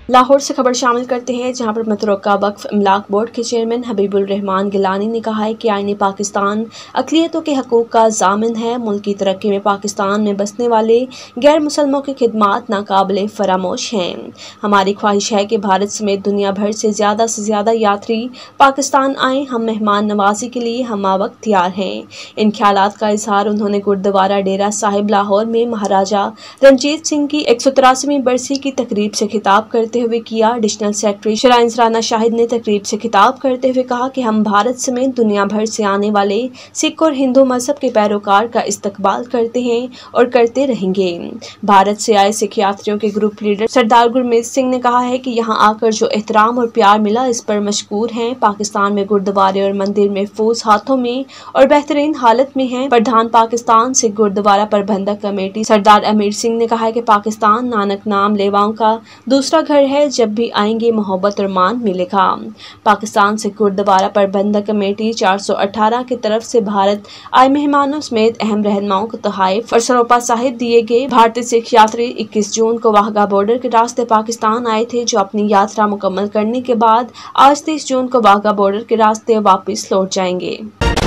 लाहौर से खबर शामिल करते हैं, जहां पर मुतरक्का वक्फ इमलाक बोर्ड के चेयरमैन हबीबुर रहमान गिलानी ने कहा है कि आईन पाकिस्तान अक़लियतों के हकूक़ का ज़ामिन है। मुल्क की तरक्की में पाकिस्तान में बसने वाले गैर मुसलमानों की खिदमात नाकाबिले फरामोश हैं। हमारी ख्वाहिश है कि भारत समेत दुनिया भर से ज़्यादा यात्री पाकिस्तान आएँ। हम मेहमान नवाजी के लिए हम वक्त तैयार हैं। इन ख्यालात का इजहार उन्होंने गुरुद्वारा डेरा साहिब लाहौर में महाराजा रंजीत सिंह की 183वीं बरसी की तकरीब से खिताब करते हुए किया। Additional secretary shrine Rana Shahid ने तकरीब से खिताब करते हुए कहा कि हम भारत समेत दुनिया भर से आने वाले सिख और हिंदू मजहब के पैरोकार का इस्तकबाल करते हैं और करते रहेंगे। भारत से आए सिख यात्रियों के ग्रुप लीडर सरदार गुरमीत सिंह ने कहा है कि यहाँ आकर जो एहतराम और प्यार मिला, इस पर मशकूर हैं। पाकिस्तान में गुरुद्वारे और मंदिर महफूज हाथों में और बेहतरीन हालत में हैं। प्रधान पाकिस्तान सिख गुरुद्वारा प्रबंधक कमेटी सरदार अमीर सिंह ने कहा है कि पाकिस्तान नानक नाम लेवाओं का दूसरा घर है। जब भी आएंगे मोहब्बत और मान मिलेगा। पाकिस्तान सिख गुरुद्वारा प्रबंधक कमेटी 418 की तरफ से भारत आए मेहमानों समेत अहम रहनुमाओं को तोहफे और सरोपा साहिब दिए गए। भारतीय सिख यात्री 21 जून को वाघा बॉर्डर के रास्ते पाकिस्तान आए थे, जो अपनी यात्रा मुकम्मल करने के बाद आज 30 जून को वाघा बॉर्डर के रास्ते वापस लौट जाएंगे।